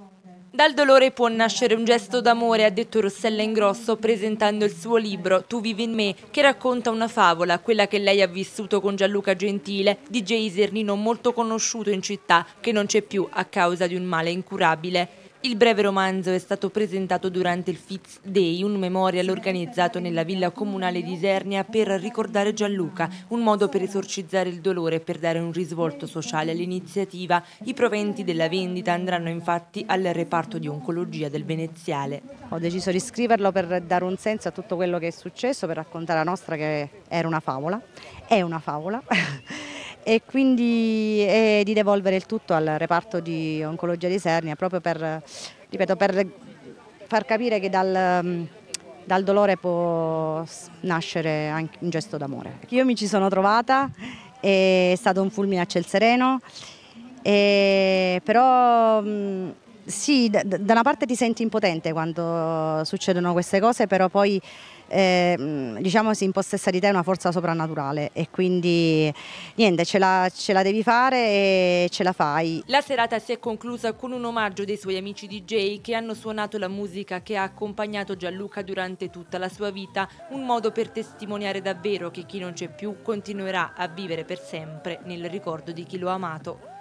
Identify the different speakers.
Speaker 1: Dal dolore può nascere un gesto d'amore, ha detto Rossella Ingrosso presentando il suo libro Tu vivi in me, che racconta una favola, quella che lei ha vissuto con Gianluca Gentile, DJ isernino molto conosciuto in città, che non c'è più a causa di un male incurabile. Il breve romanzo è stato presentato durante il Fitz Day, un memorial organizzato nella villa comunale di Isernia per ricordare Gianluca, un modo per esorcizzare il dolore e per dare un risvolto sociale all'iniziativa. I proventi della vendita andranno infatti al reparto di oncologia del Veneziale.
Speaker 2: Ho deciso di scriverlo per dare un senso a tutto quello che è successo, per raccontare la nostra che era una favola, è una favola. E quindi di devolvere il tutto al reparto di oncologia di Isernia proprio per, ripeto, per far capire che dal dolore può nascere anche un gesto d'amore. Io mi ci sono trovata, è stato un fulmine a ciel sereno, però sì, da una parte ti senti impotente quando succedono queste cose, però poi diciamo si impossessa di te una forza soprannaturale e quindi niente, ce la devi fare e ce la fai.
Speaker 1: La serata si è conclusa con un omaggio dei suoi amici DJ che hanno suonato la musica che ha accompagnato Gianluca durante tutta la sua vita, un modo per testimoniare davvero che chi non c'è più continuerà a vivere per sempre nel ricordo di chi lo ha amato.